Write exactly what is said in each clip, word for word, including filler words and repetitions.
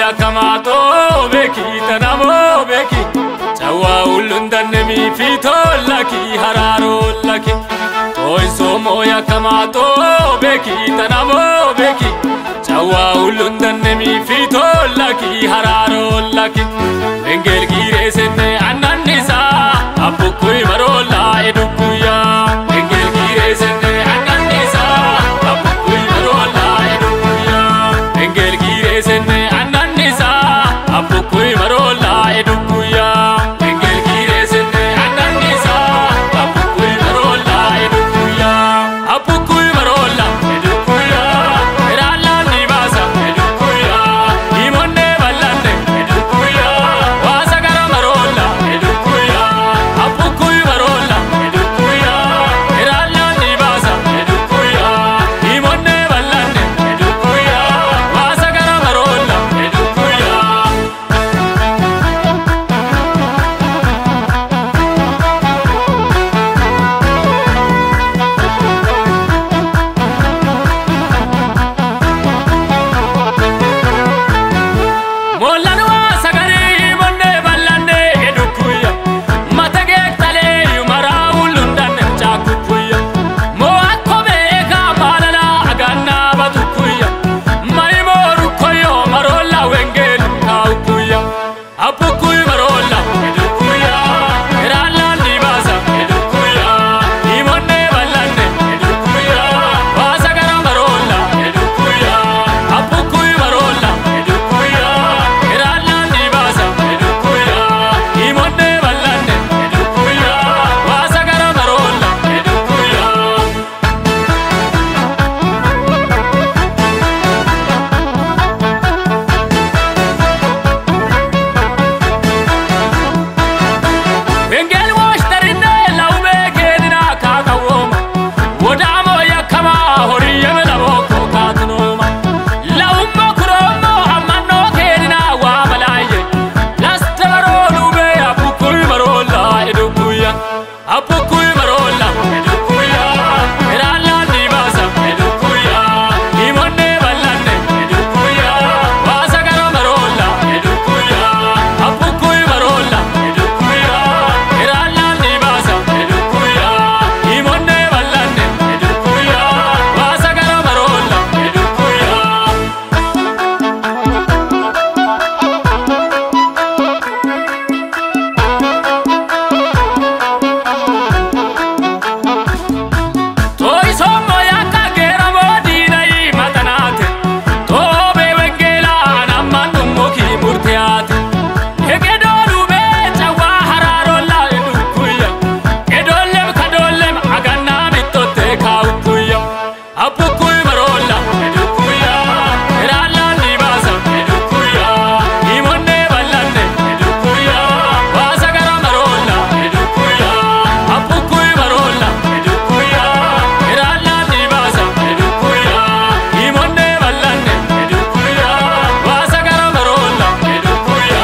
moya kamato beki tanamo beki chawa ulundanemi fito laki hararo laki toy so moya kamato beki tanamo beki chawa ulundanemi fito laki hararo laki engel gire senne annanisa apukui marola edukuya engel gire senne annanisa apukui marola edukuya engel gire senne annanisa apukui marola edukuya engel gire senne annanisa apukui marola edukuya apukui marola edukuya erala nivasa edukuya imonne vallande edukuya wasagara marola edukuya apukui marola edukuya erala nivasa edukuya imonne vallande edukuya wasagara marola edukuya molanu wasagari imonne vallande edukuya matage tale yumara ulundan chakukuya mo akobe ga balala aganna batukuya mai moru koyo marola wengel kaukuya apukuy marola edukuya erala nivasa edukuya imonne vallande edukuya wasagara marola edukuya apukuy marola edukuya erala nivasa edukuya imonne vallande edukuya wasagara marola edukuya engel washtarinde laube gedina kakawoma wodamo yakama horiye melaboko katunoma laumma kuromo amanno gedina wa malaye lastaro lube apukui marola edukuya apukui marola edukuya erala nivasa edukuya imonne vallande edukuya wasagara marola edukuya apukui marola edukuya erala nivasa edukuya imonne vallande edukuya wasagara marola edukuya toy sommo yakagera modinai matanate tobe wengela nammanummo ki murtiyate egedolu be chawa hararolla edukuya edollem kadollem aganna mittotte kaukuya apukui marola edukuya erala nivasa edukuya imonne vallande edukuya wasagara marola edukuya apukui marola edukuya erala nivasa edukuya imonne vallande edukuya wasagara marola edukuya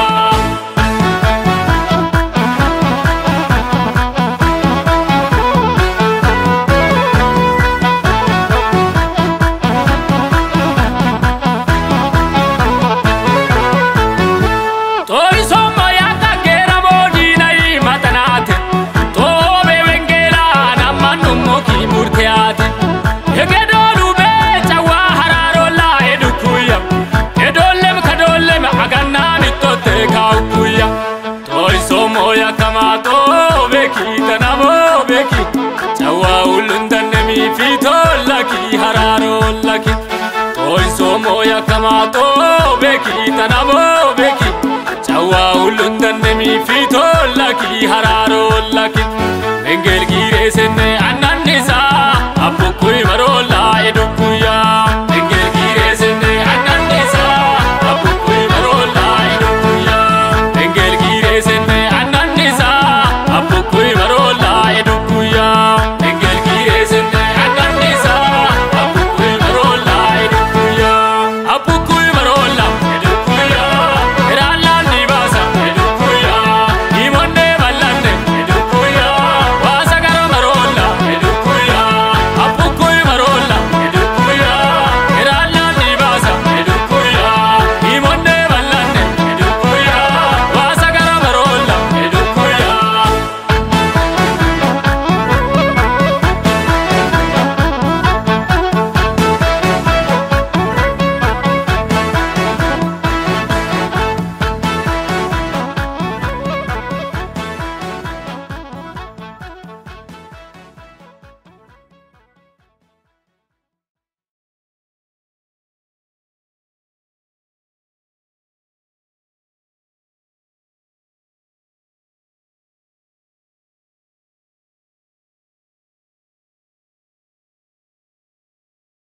toy sommo yakagera modinai matanate tobe wengela nammanummo ki murtiyate egedolu be chawa hararolla edukuya edollem kadollem aganna mittotte kaukuya toy sommo yakamato beki tanamo beki chawa ulundanemi fito laki hararo laki toy sommo yakamato beki tanamo beki chawa ulundanemi fito laki hararo laki engel gire senne